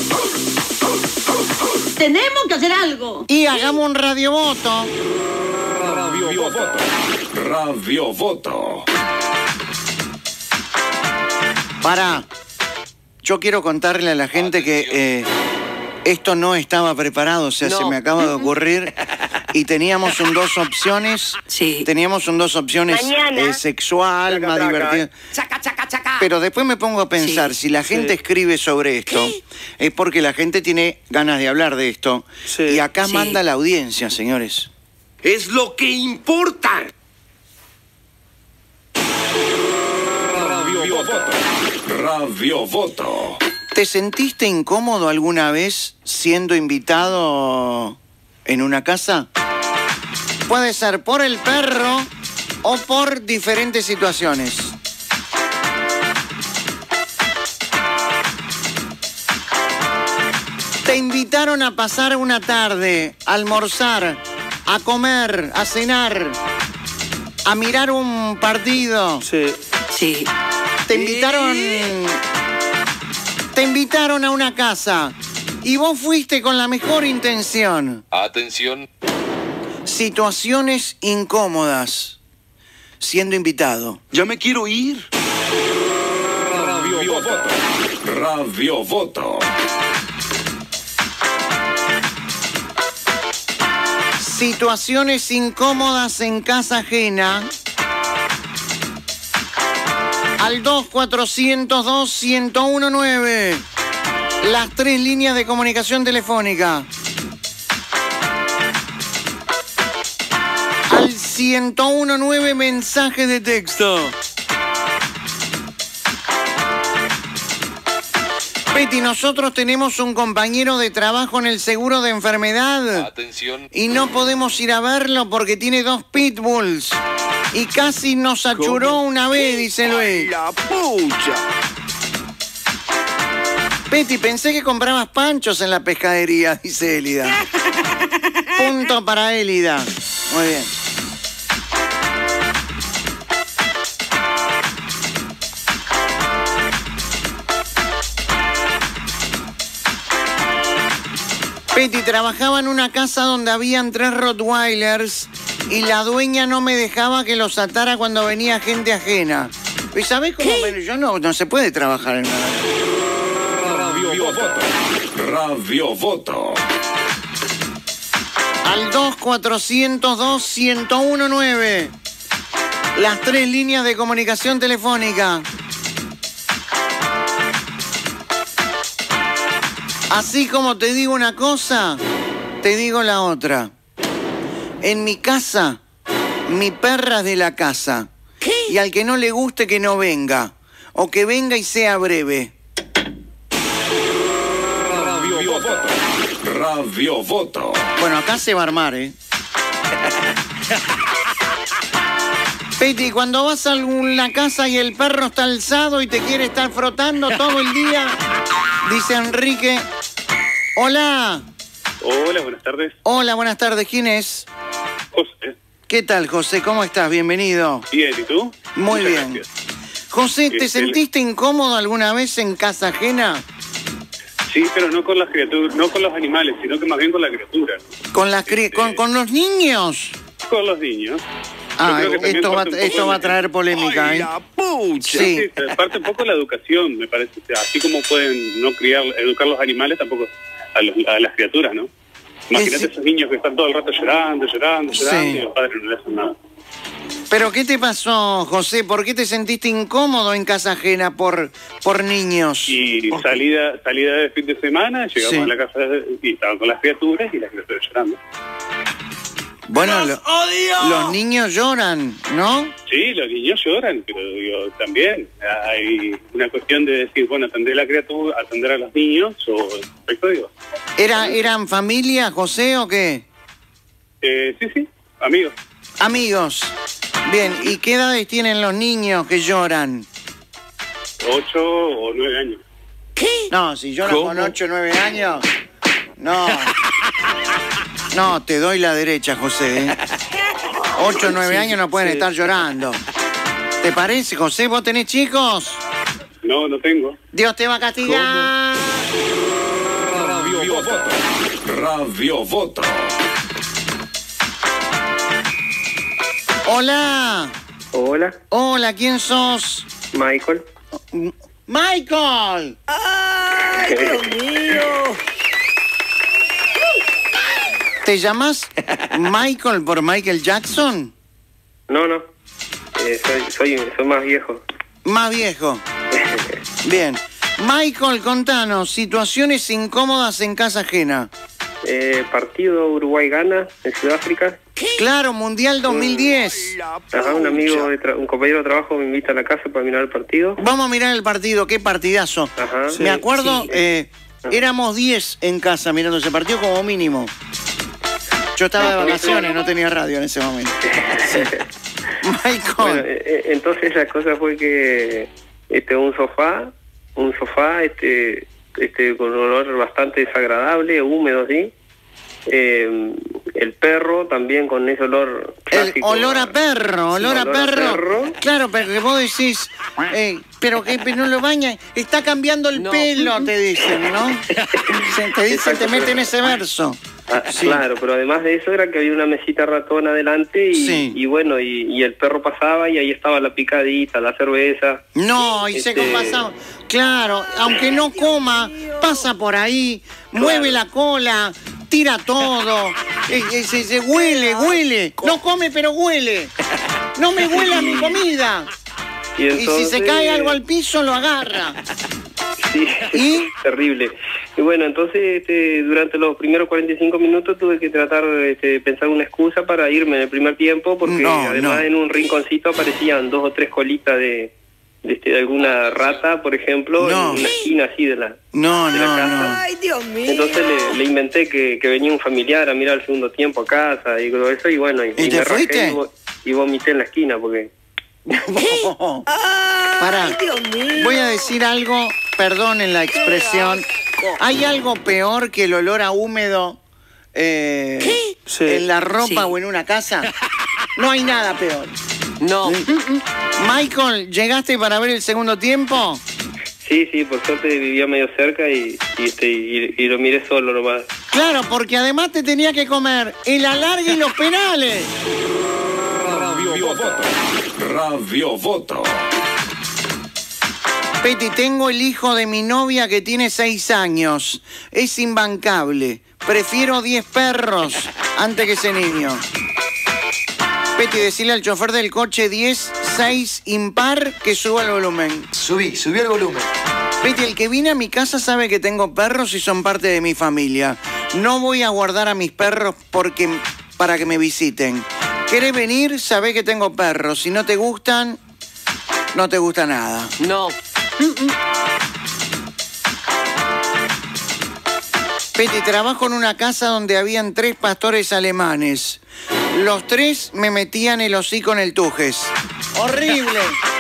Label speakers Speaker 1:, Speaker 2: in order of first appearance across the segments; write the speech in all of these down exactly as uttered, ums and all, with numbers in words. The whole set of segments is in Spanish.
Speaker 1: Tenemos que hacer algo.
Speaker 2: Y hagamos un radiovoto.
Speaker 3: Radiovoto. Radiovoto.
Speaker 2: Pará. Yo quiero contarle a la gente que eh, esto no estaba preparado, o sea,
Speaker 4: No.
Speaker 2: se me acaba de ocurrir. Y teníamos un dos opciones.
Speaker 4: Sí.
Speaker 2: Teníamos un dos opciones
Speaker 5: Mañana.
Speaker 2: eh, sexual,
Speaker 4: Chaca,
Speaker 2: más
Speaker 4: chaca.
Speaker 2: divertida.
Speaker 4: Chaca, chaca, chaca.
Speaker 2: Pero después me pongo a pensar,
Speaker 4: Sí.
Speaker 2: si la gente
Speaker 4: Sí.
Speaker 2: escribe sobre esto, es porque la gente tiene ganas de hablar de esto.
Speaker 4: Sí.
Speaker 2: Y acá
Speaker 4: Sí.
Speaker 2: manda la audiencia, señores.
Speaker 4: Es lo que importa.
Speaker 3: Radiovoto. Radiovoto.
Speaker 2: ¿Te sentiste incómodo alguna vez siendo invitado en una casa? Puede ser por el perro o por diferentes situaciones. Te invitaron a pasar una tarde, a almorzar, a comer, a cenar, a mirar un partido.
Speaker 4: Sí. Sí.
Speaker 2: Te invitaron. Te invitaron a una casa y vos fuiste con la mejor intención.
Speaker 6: Atención.
Speaker 2: Situaciones incómodas. Siendo invitado.
Speaker 4: Ya me quiero ir.
Speaker 3: Radiovoto. Radiovoto.
Speaker 2: Situaciones incómodas en casa ajena. Al dos cuatrocientos dos, ciento uno nueve. Las tres líneas de comunicación telefónica. Al ciento uno nueve mensajes de texto. Peti, nosotros tenemos un compañero de trabajo en el seguro de enfermedad.
Speaker 6: Atención.
Speaker 2: Y no podemos ir a verlo porque tiene dos pitbulls. Y casi nos achuró una vez, dice Luis.
Speaker 4: La pucha.
Speaker 2: Peti, pensé que comprabas panchos en la pescadería, dice Élida. Punto para Élida. Muy bien. Peti, trabajaba en una casa donde habían tres Rottweilers y la dueña no me dejaba que los atara cuando venía gente ajena. ¿Y sabés cómo? me- Yo no, no se puede trabajar en una...
Speaker 3: Radiovoto. Radiovoto.
Speaker 2: Al dos cuatrocientos dos, ciento uno nueve. Las tres líneas de comunicación telefónica. Así como te digo una cosa, te digo la otra. En mi casa, mi perra es de la casa. Y al que no le guste que no venga. O que venga y sea breve.
Speaker 3: Radiovoto. Radiovoto.
Speaker 2: Bueno, acá se va a armar, ¿eh? Peti, cuando vas a alguna casa y el perro está alzado y te quiere estar frotando todo el día, dice Enrique. Hola.
Speaker 7: Hola, buenas tardes.
Speaker 2: Hola, buenas tardes. ¿Quién es?
Speaker 7: José.
Speaker 2: ¿Qué tal, José? ¿Cómo estás? Bienvenido.
Speaker 7: Bien, ¿y tú?
Speaker 2: Muy
Speaker 7: Muchas
Speaker 2: bien.
Speaker 7: gracias.
Speaker 2: José, ¿te
Speaker 7: Este,
Speaker 2: sentiste incómodo alguna vez en casa ajena?
Speaker 7: Sí, pero no con las criaturas, no con los animales, sino que más bien con la criatura, ¿no?
Speaker 2: ¿Con, las cri- con, con los niños?
Speaker 7: Con los niños.
Speaker 2: Ah,
Speaker 7: creo que también
Speaker 2: esto va,
Speaker 7: parte un poco
Speaker 2: esto va a
Speaker 7: de-
Speaker 2: traer polémica,
Speaker 4: Ay,
Speaker 2: ¿eh?
Speaker 4: la pucha.
Speaker 2: Sí.
Speaker 7: Sí, pero parte un poco de la educación, me parece. O sea, así como pueden no criar, educar los animales, tampoco a, los- a las criaturas, ¿no? Imagínate
Speaker 2: Ese-
Speaker 7: esos niños que están todo el rato llorando, llorando, llorando,
Speaker 2: Sí.
Speaker 7: y los padres no le hacen nada.
Speaker 2: ¿Pero qué te pasó, José? ¿Por qué te sentiste incómodo en casa ajena por, por niños?
Speaker 7: Y salida salida de fin de semana, llegamos
Speaker 2: Sí.
Speaker 7: a la casa de- y estaban con las criaturas y las criaturas llorando.
Speaker 2: Bueno,
Speaker 4: ¡Los
Speaker 2: lo-
Speaker 4: odio!
Speaker 2: los niños lloran, ¿no?
Speaker 7: Sí, los niños lloran, pero digo, también hay una cuestión de decir, bueno, atender a la criatura, atender a los niños, o respecto, digo.
Speaker 2: ¿Era, ¿Eran familia, José, o qué?
Speaker 7: Eh, sí, sí, amigos.
Speaker 2: Amigos. Bien, ¿y qué edades tienen los niños que lloran?
Speaker 7: Ocho o nueve años.
Speaker 2: No, si lloran
Speaker 4: ¿Cómo?
Speaker 2: con ocho o nueve años, no. No, te doy la derecha, José. ¿eh? ocho o nueve
Speaker 4: Sí,
Speaker 2: años no pueden
Speaker 4: sí.
Speaker 2: estar llorando. ¿Te parece, José? ¿Vos tenés chicos?
Speaker 7: No, no tengo.
Speaker 2: Dios te va a castigar.
Speaker 3: Radiovoto.
Speaker 2: Hola.
Speaker 5: Hola,
Speaker 2: Hola, ¿quién sos?
Speaker 5: Michael.
Speaker 2: ¡Michael!
Speaker 4: ¡Ay, Dios mío!
Speaker 2: ¿Te llamas Michael por Michael Jackson?
Speaker 5: No, no. Eh, soy, soy, soy más viejo.
Speaker 2: Más viejo. Bien. Michael, contanos, situaciones incómodas en casa ajena.
Speaker 5: Eh, partido Uruguay-Gana en Sudáfrica.
Speaker 2: Claro, Mundial dos mil diez.
Speaker 5: Ajá, un amigo, de tra- un compañero de trabajo me invita a la casa para mirar el partido.
Speaker 2: Vamos a mirar el partido, qué partidazo.
Speaker 5: Ajá.
Speaker 2: Me acuerdo,
Speaker 4: sí.
Speaker 2: eh, éramos diez en casa mirando ese partido como mínimo. Yo estaba de vacaciones, no tenía radio en ese momento. Sí. Michael.
Speaker 5: Bueno, eh, eh, entonces la cosa fue que este un sofá, un sofá este este con un olor bastante desagradable, húmedo, ¿sí? Eh, el perro también con ese olor
Speaker 2: El
Speaker 5: clásico,
Speaker 2: olor a perro, olor, a,
Speaker 5: olor a
Speaker 2: perro.
Speaker 5: perro.
Speaker 2: Claro, pero que vos decís, eh, pero que no lo baña, está cambiando el
Speaker 4: No.
Speaker 2: pelo, te dicen, ¿no? Se- te dicen, te meten ese verso.
Speaker 5: Ah,
Speaker 2: Sí.
Speaker 5: Claro, pero además de eso era que había una mesita ratón adelante y,
Speaker 2: Sí.
Speaker 5: y bueno, y, y el perro pasaba y ahí estaba la picadita, la cerveza.
Speaker 2: No, y se
Speaker 5: Este-
Speaker 2: compasa. Claro, aunque no coma, pasa por ahí, mueve la cola, tira todo, eh, eh, se, se huele, huele. No come, pero huele. No me huela mi comida.
Speaker 5: Y,
Speaker 2: Y si
Speaker 5: entonces,
Speaker 2: se cae algo al piso, lo agarra.
Speaker 5: Sí,
Speaker 2: ¿Y?
Speaker 5: terrible. Y bueno, entonces este, durante los primeros cuarenta y cinco minutos tuve que tratar este, de pensar una excusa para irme en el primer tiempo, porque
Speaker 2: No,
Speaker 5: además
Speaker 2: no.
Speaker 5: en un rinconcito aparecían dos o tres colitas de, de, este, de alguna rata, por ejemplo,
Speaker 2: No.
Speaker 5: en una esquina así de la,
Speaker 2: No,
Speaker 5: de la
Speaker 2: no,
Speaker 5: casa.
Speaker 2: no.
Speaker 4: ¡Ay, Dios mío!
Speaker 5: Entonces le, le inventé que, que venía un familiar a mirar el segundo tiempo a casa y todo eso, y bueno, y,
Speaker 2: ¿Y te
Speaker 5: me rajé
Speaker 2: fuiste?
Speaker 5: y, vo- y vomité en la esquina, porque...
Speaker 4: ¡Ay,
Speaker 2: Pará.
Speaker 4: Dios mío!
Speaker 2: Voy a decir algo, perdonen la expresión. ¿Hay algo peor que el olor a húmedo eh,
Speaker 4: ¿Qué?
Speaker 2: en la ropa
Speaker 4: Sí.
Speaker 2: o en una casa? No hay nada peor.
Speaker 4: No.
Speaker 2: Michael, ¿llegaste para ver el segundo tiempo?
Speaker 5: Sí, sí, por suerte vivía medio cerca y, y, este, y, y lo miré solo nomás.
Speaker 2: Claro, porque además te tenía que comer el alargue y los penales.
Speaker 3: Radiovoto. Radiovoto.
Speaker 2: Peti, tengo el hijo de mi novia que tiene seis años. Es imbancable. Prefiero diez perros antes que ese niño. Peti, decirle al chofer del coche diez, seis, impar, que suba el volumen.
Speaker 6: Subí, subí el volumen.
Speaker 2: Peti, el que viene a mi casa sabe que tengo perros y son parte de mi familia. No voy a guardar a mis perros porque, para que me visiten. ¿Querés venir? Sabés que tengo perros. Si no te gustan, no te gusta nada.
Speaker 4: No.
Speaker 2: Peti, trabajo en una casa donde habían tres pastores alemanes. Los tres me metían el hocico en el tujes. ¡Horrible!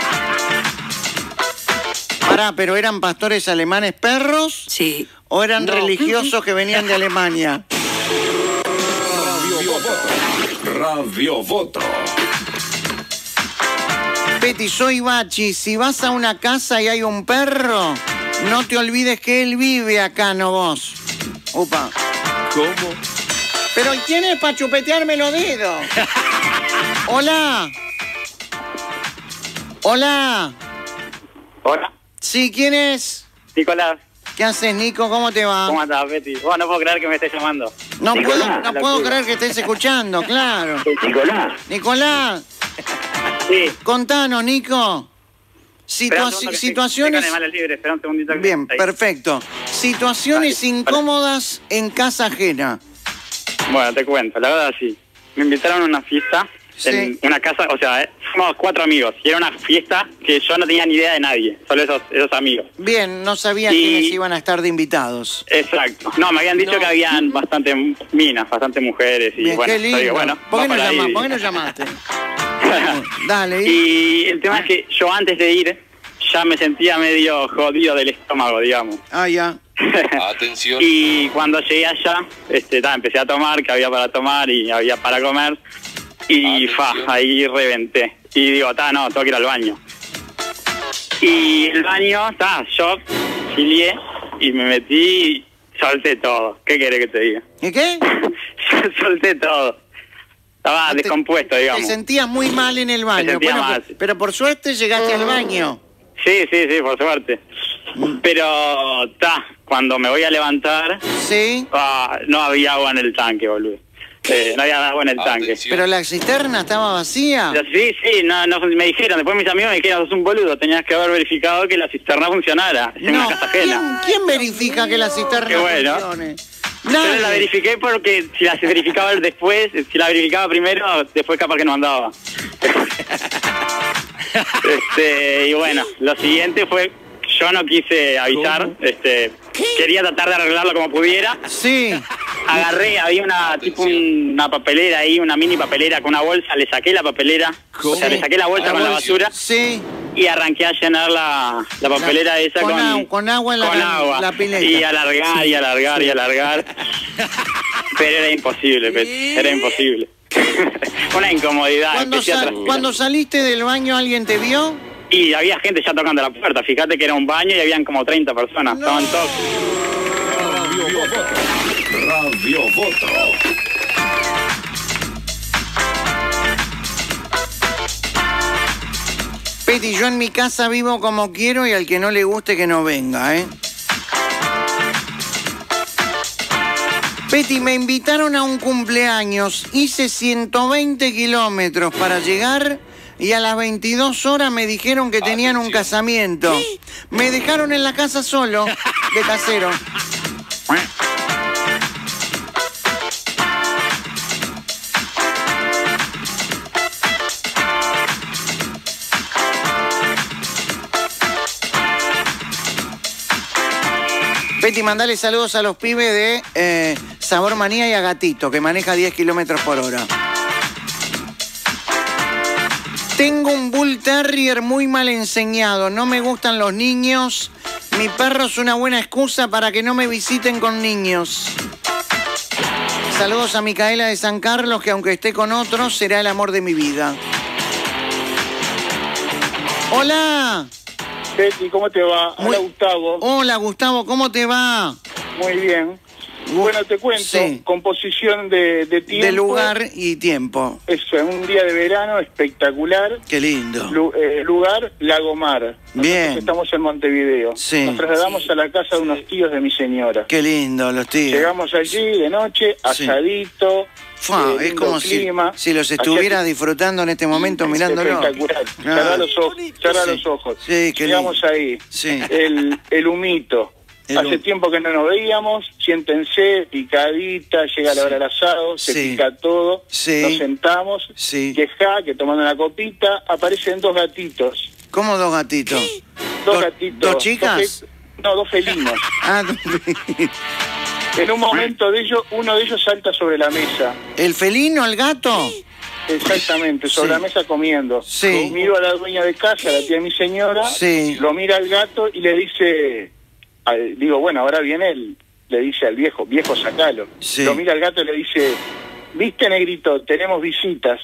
Speaker 2: Pará, ¿pero eran pastores alemanes perros?
Speaker 4: Sí.
Speaker 2: ¿O eran
Speaker 4: No.
Speaker 2: religiosos que venían de Alemania?
Speaker 3: Radiovoto. Radiovoto.
Speaker 2: Peti, soy Bachi. Si vas a una casa y hay un perro, no te olvides que él vive acá, no vos. Upa.
Speaker 4: ¿Cómo?
Speaker 2: ¿Pero ¿y quién es para chupetearme los dedos? Hola. Hola.
Speaker 8: Hola,
Speaker 2: Sí, ¿quién es?
Speaker 8: Nicolás,
Speaker 2: ¿Qué haces, Nico? ¿Cómo te va?
Speaker 8: ¿cómo andás, Betty? Bueno, no puedo creer que me estés llamando.
Speaker 2: No
Speaker 8: Nicolás,
Speaker 2: puedo, no
Speaker 8: la
Speaker 2: puedo
Speaker 8: locura.
Speaker 2: creer que estés escuchando, claro.
Speaker 8: Nicolás.
Speaker 2: Nicolás,
Speaker 8: Sí.
Speaker 2: contanos, Nico.
Speaker 8: Espera un
Speaker 2: Situa-
Speaker 8: segundo que estoy-
Speaker 2: situaciones...
Speaker 8: estoy con animales libres, espera un segundito. que-
Speaker 2: Bien,
Speaker 8: ahí.
Speaker 2: perfecto. Situaciones
Speaker 8: Dale,
Speaker 2: incómodas en casa ajena.
Speaker 8: Bueno, te cuento, la verdad sí. Me invitaron a una fiesta en
Speaker 2: Sí.
Speaker 8: una casa, o sea, eh, somos cuatro amigos, y era una fiesta que yo no tenía ni idea de nadie, solo esos, esos amigos.
Speaker 2: Bien, no sabía
Speaker 8: Y-
Speaker 2: quiénes iban a estar de invitados.
Speaker 8: Exacto. No, me habían dicho
Speaker 4: No.
Speaker 8: que habían bastante minas, bastante mujeres, y
Speaker 2: Bien,
Speaker 8: bueno,
Speaker 2: qué
Speaker 8: yo
Speaker 2: lindo.
Speaker 8: digo, bueno,
Speaker 2: ¿Por, qué
Speaker 8: va
Speaker 2: no
Speaker 8: para ahí.
Speaker 2: llama- ¿Por qué no llamaste? Dale. ¿y?
Speaker 8: Y el tema es que yo antes de ir ya me sentía medio jodido del estómago, digamos.
Speaker 2: Ah, ya.
Speaker 6: Atención.
Speaker 8: Y cuando llegué allá, este, ta, empecé a tomar, que había para tomar y había para comer. Y fa,
Speaker 6: Atención.
Speaker 8: ahí reventé. Y digo, ta, no, tengo que ir al baño. Y el baño, ta, yo filié y me metí solté todo. ¿Qué querés que te diga?
Speaker 2: ¿Y qué?
Speaker 8: Solté todo. Estaba
Speaker 2: Te-
Speaker 8: descompuesto,
Speaker 2: Te
Speaker 8: digamos.
Speaker 2: sentías muy mal en el baño.
Speaker 8: sentía
Speaker 2: Bueno,
Speaker 8: mal.
Speaker 2: pero, pero por suerte llegaste al baño.
Speaker 8: Sí, sí, sí, por suerte. Pero, ta, cuando me voy a levantar,
Speaker 2: Sí.
Speaker 8: ah, no había agua en el tanque, boludo. Eh, no había agua en el tanque.
Speaker 6: Atención.
Speaker 2: Pero la cisterna estaba vacía.
Speaker 8: Sí, sí, no, no, me dijeron, después mis amigos me dijeron, sos un boludo, tenías que haber verificado que la cisterna funcionara. Es una
Speaker 2: No,
Speaker 8: casa
Speaker 2: ¿quién,
Speaker 8: ajena.
Speaker 2: quién verifica que la cisterna
Speaker 8: Qué bueno.
Speaker 2: funcione?
Speaker 8: Yo no la
Speaker 2: Nadie.
Speaker 8: verifiqué porque si la verificaba después, si la verificaba primero, después capaz que no andaba. este, y bueno, lo siguiente fue, yo no quise avisar, este, quería tratar de arreglarlo como pudiera.
Speaker 2: Sí.
Speaker 8: Agarré, había una tipo un- una papelera ahí, una mini papelera con una bolsa, le saqué la papelera, o sea, le saqué la bolsa con la basura
Speaker 2: Sí.
Speaker 8: y arranqué a llenar la, la papelera
Speaker 2: La-
Speaker 8: esa
Speaker 2: con
Speaker 8: con,
Speaker 2: agua- con agua en la-
Speaker 8: con agua.
Speaker 2: la pileta.
Speaker 8: Y alargar, y alargar, y alargar. Pero era imposible, Peti, era imposible. Una incomodidad.
Speaker 2: Cuando,
Speaker 8: empecé a
Speaker 2: sal-
Speaker 8: transpirar.
Speaker 2: cuando saliste del baño, ¿alguien te vio?
Speaker 8: Y había gente ya tocando la puerta, fíjate que era un baño y habían como treinta personas, estaban todos.
Speaker 3: Radio Voto.
Speaker 2: Peti, yo en mi casa vivo como quiero y al que no le guste que no venga, ¿eh? Peti, me invitaron a un cumpleaños, hice ciento veinte kilómetros para llegar y a las veintidós horas me dijeron que tenían un
Speaker 6: Atención.
Speaker 2: casamiento. Me dejaron en la casa solo, de casero. Peti, mandale saludos a los pibes de eh, Sabor Manía y a Gatito, que maneja diez kilómetros por hora. Tengo un Bull Terrier muy mal enseñado, no me gustan los niños. Mi perro es una buena excusa para que no me visiten con niños. Saludos a Micaela de San Carlos, que aunque esté con otros, será el amor de mi vida. Hola.
Speaker 9: Betty, ¿cómo te va?
Speaker 2: Muy-
Speaker 9: Hola, Gustavo.
Speaker 2: Hola, Gustavo, ¿cómo te va?
Speaker 9: Muy bien. Bueno, te cuento,
Speaker 2: Sí.
Speaker 9: composición de, de tiempo.
Speaker 2: De lugar y tiempo.
Speaker 9: Eso, en un día de verano espectacular.
Speaker 2: Qué lindo.
Speaker 9: Lu- eh, lugar, Lagomar. Nosotros
Speaker 2: Bien.
Speaker 9: estamos en Montevideo.
Speaker 2: Sí.
Speaker 9: Nos trasladamos a la casa de unos tíos de mi señora.
Speaker 2: Qué lindo, los tíos.
Speaker 9: Llegamos allí de noche,
Speaker 2: Sí.
Speaker 9: asadito.
Speaker 2: Fua,
Speaker 9: eh,
Speaker 2: es
Speaker 9: lindo
Speaker 2: como si,
Speaker 9: clima.
Speaker 2: si los
Speaker 9: Hacía-
Speaker 2: estuviera disfrutando en este momento mirándolo.
Speaker 9: Espectacular.
Speaker 2: Ah.
Speaker 9: Cerrá los ojos. Cerrá
Speaker 2: Sí.
Speaker 9: los ojos.
Speaker 2: Sí, qué
Speaker 9: Llegamos
Speaker 2: lindo.
Speaker 9: ahí.
Speaker 2: Sí.
Speaker 9: El, el humito.
Speaker 2: El
Speaker 9: Hace
Speaker 2: hum-
Speaker 9: tiempo que no nos veíamos. Siéntense, picadita, llega la hora del asado, se
Speaker 2: Sí.
Speaker 9: pica todo.
Speaker 2: Sí.
Speaker 9: Nos sentamos.
Speaker 2: Sí.
Speaker 9: Quejá, que tomando una copita, aparecen dos gatitos.
Speaker 2: ¿Cómo dos gatitos?
Speaker 9: Dos
Speaker 2: ¿Dos-
Speaker 9: gatitos.
Speaker 2: dos chicas?
Speaker 9: fe- no, dos felinos.
Speaker 2: Ah, dos-
Speaker 9: En un momento de ellos, uno de ellos salta sobre la mesa.
Speaker 2: ¿el felino, el gato?
Speaker 9: Exactamente, sobre
Speaker 2: Sí.
Speaker 9: la mesa comiendo.
Speaker 2: Sí.
Speaker 9: Miro a la dueña de casa, la tía de mi señora,
Speaker 2: Sí.
Speaker 9: lo mira al gato y le dice, al- digo, bueno, ahora viene él, le dice al viejo, viejo, sacalo.
Speaker 2: Sí.
Speaker 9: Lo mira al gato y le dice, viste, negrito, tenemos visitas.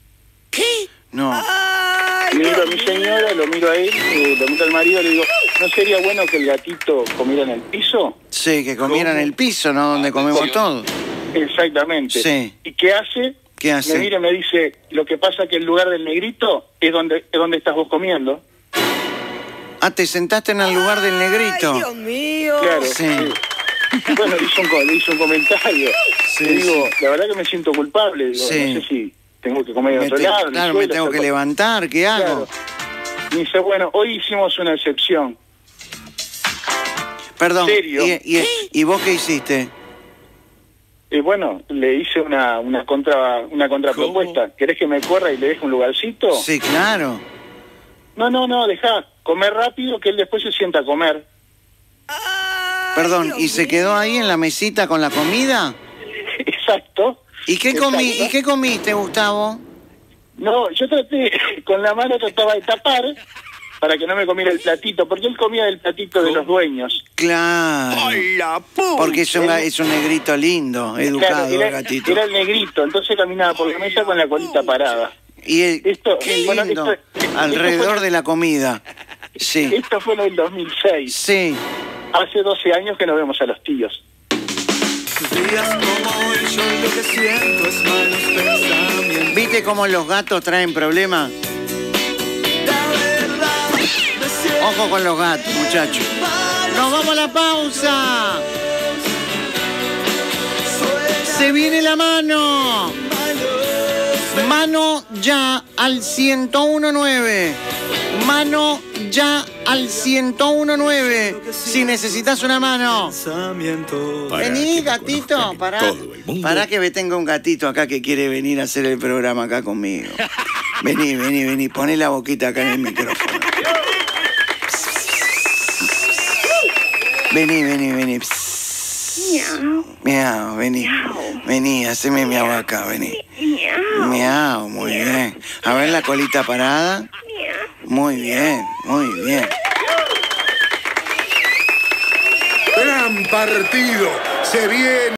Speaker 2: No.
Speaker 9: Miro a mi señora, lo miro a él, eh, lo miro al marido y le digo, ¿no sería bueno que el gatito comiera en el piso?
Speaker 2: Sí, que comieran el piso, ¿no? Donde comemos todo.
Speaker 9: Exactamente.
Speaker 2: Sí.
Speaker 9: ¿Y qué hace?
Speaker 2: ¿Qué hace?
Speaker 9: Me mira y me dice, lo que pasa que el lugar del negrito es donde, es donde estás vos comiendo.
Speaker 2: Ah, te sentaste en el lugar del negrito.
Speaker 4: Ay, Dios mío.
Speaker 9: Claro.
Speaker 2: Sí.
Speaker 9: sí. Bueno, le hizo un, co- le hizo un comentario.
Speaker 2: Sí,
Speaker 9: Le digo, la verdad que me siento culpable. Digo,
Speaker 2: Sí.
Speaker 9: no sé si tengo que comer en
Speaker 2: Me
Speaker 9: otro
Speaker 2: te-
Speaker 9: lado. en el
Speaker 2: claro, me
Speaker 9: suelo,
Speaker 2: tengo
Speaker 9: hacer
Speaker 2: que
Speaker 9: co-
Speaker 2: levantar, ¿qué hago?
Speaker 9: Claro. Y dice, bueno, hoy hicimos una excepción.
Speaker 2: Perdón,
Speaker 9: ¿Serio?
Speaker 2: ¿y, y, y vos qué hiciste?
Speaker 9: Y bueno, le hice una, una contra una contrapropuesta. ¿Querés que me corra y le deje un lugarcito?
Speaker 2: Sí, claro.
Speaker 9: No, no, no, dejá. Comer rápido que él después se sienta a comer.
Speaker 2: Perdón, ¿y se quedó ahí en la mesita con la comida?
Speaker 9: Exacto.
Speaker 2: ¿Y qué, comí,
Speaker 9: Exacto.
Speaker 2: ¿y qué comiste, Gustavo?
Speaker 9: No, yo traté, con la mano trataba de tapar para que no me comiera el platito, porque él comía del platito de los dueños.
Speaker 2: Claro.
Speaker 4: ¡Hola, pu!
Speaker 2: Porque es un, ga- es un negrito lindo, educado,
Speaker 9: Claro, era,
Speaker 2: el gatito.
Speaker 9: era el negrito, entonces caminaba por la mesa con la colita parada.
Speaker 2: Y el-
Speaker 9: Esto-
Speaker 2: qué
Speaker 9: bueno,
Speaker 2: lindo,
Speaker 9: esto- esto
Speaker 2: alrededor
Speaker 9: fue-
Speaker 2: de la comida. Sí,
Speaker 9: Esto fue en el dos mil seis.
Speaker 2: sí.
Speaker 9: Hace doce años que no vemos a los tíos.
Speaker 10: que siento es malos pensamientos.
Speaker 2: ¿Viste cómo los gatos traen problemas? Ojo con los gatos, muchachos. ¡Nos vamos a la pausa! ¡Se viene la mano! Mano ya al ciento uno nueve. Mano ya al ciento uno nueve. Si necesitas una mano. Vení, gatito. Pará. Pará que tengo un gatito acá que quiere venir a hacer el programa acá conmigo. Vení, vení, vení. Poné la boquita acá en el micrófono. Vení, vení, vení. Miau. Miau, vení. Vení, haceme miau acá, vení. Miau, muy bien. A ver la colita parada. Muy bien, muy bien.
Speaker 11: Gran partido. Se viene.